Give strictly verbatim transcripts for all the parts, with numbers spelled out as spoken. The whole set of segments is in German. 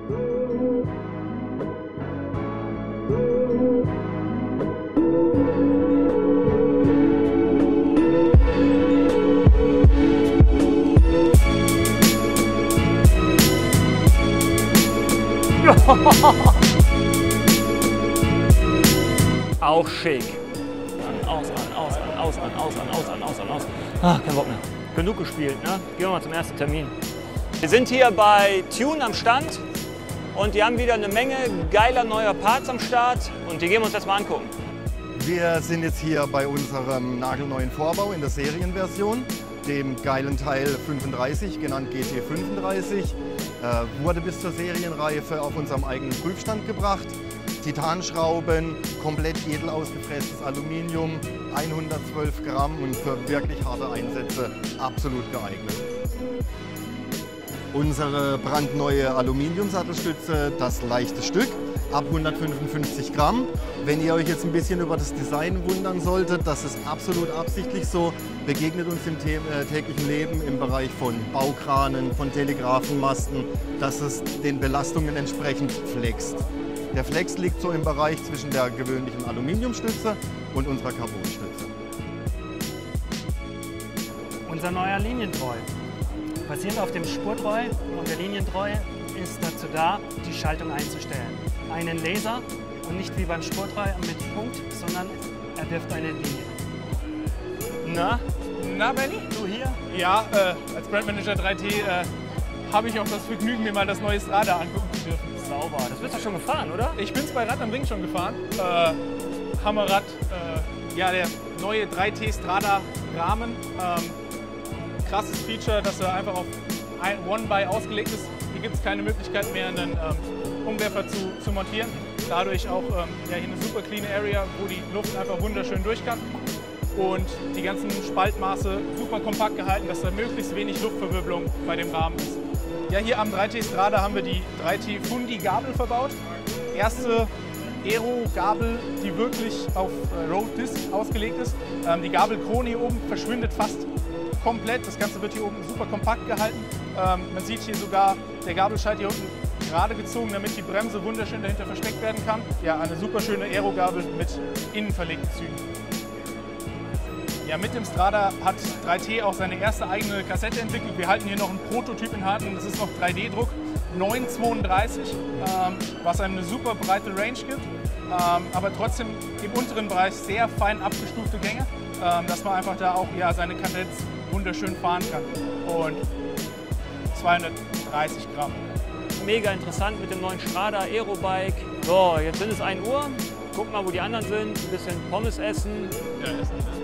Auch schick. An, aus, an, aus, an, aus, an, aus, an, aus, an, aus, an, aus. Ah, kein Bock mehr. Genug gespielt, ne? Gehen wir mal zum ersten Termin. Wir sind hier bei Tune am Stand und die haben wieder eine Menge geiler neuer Parts am Start und die gehen wir uns jetzt mal angucken. Wir sind jetzt hier bei unserem nagelneuen Vorbau in der Serienversion, dem geilen Teil fünfunddreißig, genannt G T fünfunddreißig. Äh, wurde bis zur Serienreife auf unserem eigenen Prüfstand gebracht. Titanschrauben, komplett edel ausgepresstes Aluminium, hundertzwölf Gramm und für wirklich harte Einsätze absolut geeignet. Unsere brandneue Aluminiumsattelstütze, das leichte Stück, ab hundertfünfundfünfzig Gramm. Wenn ihr euch jetzt ein bisschen über das Design wundern solltet, das ist absolut absichtlich so, begegnet uns im täglichen Leben im Bereich von Baukranen, von Telegrafenmasten, dass es den Belastungen entsprechend flext. Der Flex liegt so im Bereich zwischen der gewöhnlichen Aluminiumstütze und unserer Carbonstütze. Unser neuer Linientreu. Basierend auf dem Spurtreu und der Linientreu ist dazu da, die Schaltung einzustellen. Einen Laser und nicht wie beim Spurtreu mit Punkt, sondern er wirft eine Linie. Na? Na, Benny? Du hier? Ja, äh, als Brandmanager drei T äh, habe ich auch das Vergnügen, mir mal das neue Strada angucken zu dürfen. Sauber. Das bist du schon gefahren, oder? Ich bin's bei Rad am Ring schon gefahren. Äh, Hammerrad, äh, ja, der neue drei T Strada Rahmen. Ähm, krasses Feature, dass er einfach auf ein One-By ausgelegt ist. Hier gibt es keine Möglichkeit mehr, einen ähm, Umwerfer zu, zu montieren. Dadurch auch ähm, ja, hier eine super clean Area, wo die Luft einfach wunderschön durch kann. Und die ganzen Spaltmaße super kompakt gehalten, dass da möglichst wenig Luftverwirbelung bei dem Rahmen ist. Ja, hier am drei T Strada haben wir die drei T Fundi Gabel verbaut. Erste Aero-Gabel, die wirklich auf äh, Road Disc ausgelegt ist. Ähm, die Gabelkrone hier oben verschwindet fast komplett. Das Ganze wird hier oben super kompakt gehalten. Ähm, man sieht hier sogar, der Gabelscheit hier unten gerade gezogen, damit die Bremse wunderschön dahinter versteckt werden kann. Ja, eine super schöne Aero-Gabel mit innen verlegten Zügen. Ja, mit dem Strada hat drei T auch seine erste eigene Kassette entwickelt. Wir halten hier noch einen Prototyp in Hand, das ist noch drei D Druck, neun zweiunddreißig, ähm, was einem eine super breite Range gibt, ähm, aber trotzdem im unteren Bereich sehr fein abgestufte Gänge, ähm, dass man einfach da auch ja, seine Kadenz wunderschön fahren kann. Und zweihundertdreißig Gramm. Mega interessant mit dem neuen Strada Aerobike. So, jetzt sind es ein Uhr. Guck mal, wo die anderen sind. Ein bisschen Pommes essen. Ja, essen.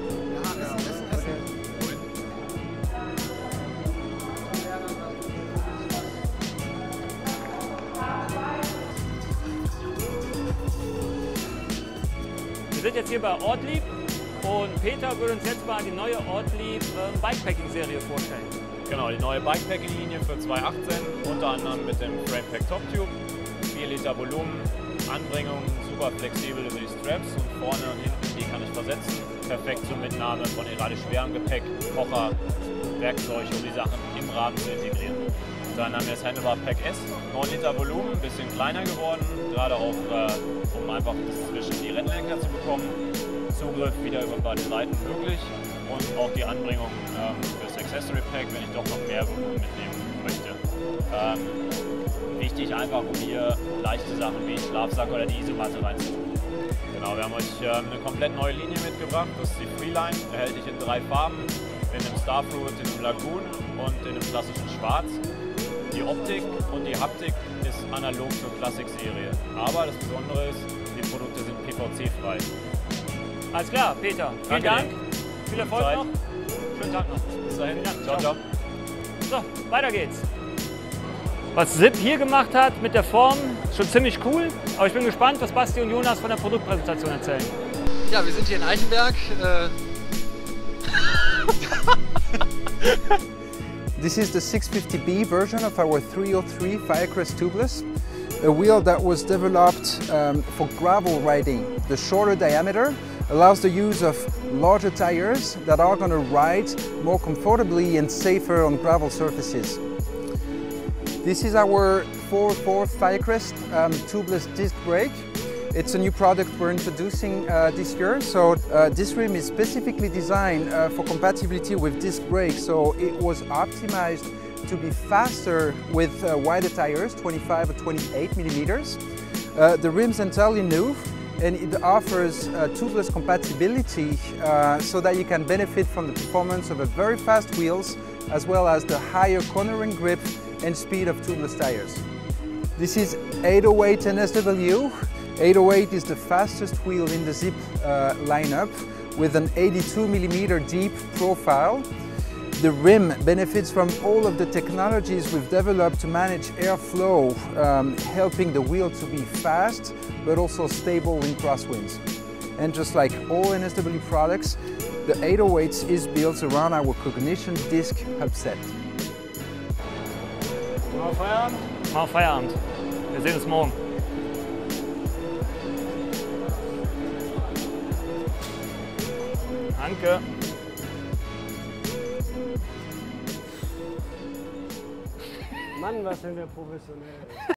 Wir sind jetzt hier bei Ortlieb und Peter würde uns jetzt mal die neue Ortlieb ähm, Bikepacking-Serie vorstellen. Genau, die neue Bikepacking-Linie für zwanzig achtzehn, unter anderem mit dem Framepack Top Tube, vier Liter Volumen, Anbringung super flexibel über die Straps und vorne und hinten, die kann ich versetzen. Perfekt zur Mitnahme von gerade schwerem Gepäck, Kocher, Werkzeug, um die Sachen im Rahmen zu integrieren. Dann haben wir das Handlebar Pack S, neun Liter Volumen, ein bisschen kleiner geworden, gerade auch äh, um einfach das zwischen die Rennlenker zu bekommen. Zugriff wieder über beide Seiten möglich und auch die Anbringung ähm, fürs Accessory Pack, wenn ich doch noch mehr Volumen mitnehmen möchte. Ähm, wichtig einfach, um hier leichte Sachen wie Schlafsack oder die Isomatte reinzutun. Genau, wir haben euch ähm, eine komplett neue Linie mitgebracht, das ist die Freeline, erhältlich in drei Farben, in dem Starfruit, in dem Lagoon und in dem klassischen Schwarz. Die Optik und die Haptik ist analog zur Classic-Serie, aber das Besondere ist, die Produkte sind P V C-frei. Alles klar, Peter. Vielen Danke Dank. dir. Viel Erfolg Zeit. noch. Schönen Tag noch. Bis dahin. Dank. Ciao, ciao. So, weiter geht's. Was Zip hier gemacht hat mit der Form, schon ziemlich cool. Aber ich bin gespannt, was Basti und Jonas von der Produktpräsentation erzählen. Ja, wir sind hier in Eichenberg. Äh This is the six fifty B version of our three oh three Firecrest tubeless, a wheel that was developed um, for gravel riding. The shorter diameter allows the use of larger tires that are going to ride more comfortably and safer on gravel surfaces. This is our four four Firecrest um, tubeless disc brake. It's a new product we're introducing uh, this year. So uh, this rim is specifically designed uh, for compatibility with disc brakes. So it was optimized to be faster with uh, wider tires, twenty-five or twenty-eight millimeters. Uh, the rim's entirely new, and it offers uh, tubeless compatibility uh, so that you can benefit from the performance of a very fast wheels, as well as the higher cornering grip and speed of tubeless tires. This is eight oh eight N S W. eight oh eight is the fastest wheel in the Zipp uh, lineup, with an eighty-two millimeter deep profile. The rim benefits from all of the technologies we've developed to manage airflow, um, helping the wheel to be fast but also stable in crosswinds. And just like all N S W products, the eight oh eight is built around our Cognition disc hubset. Mal Feierabend? Mal Feierabend. Wir sehen uns morgen. Danke. Mann, was sind wir professionell.